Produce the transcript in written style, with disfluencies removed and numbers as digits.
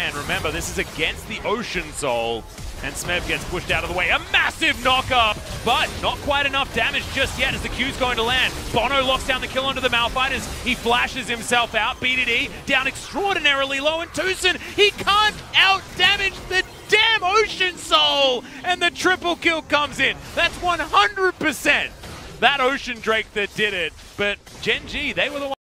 And remember, this is against the Ocean Soul, and Smev gets pushed out of the way. A massive knock-up, but not quite enough damage just yet as the Q's going to land. Bono locks down the kill onto the Malphiters. He flashes himself out. BDD down extraordinarily low, and Tucson, he can't out-damage the damn Ocean Soul! And the triple kill comes in. That's 100% that Ocean Drake that did it, but Gen.G, they were the ones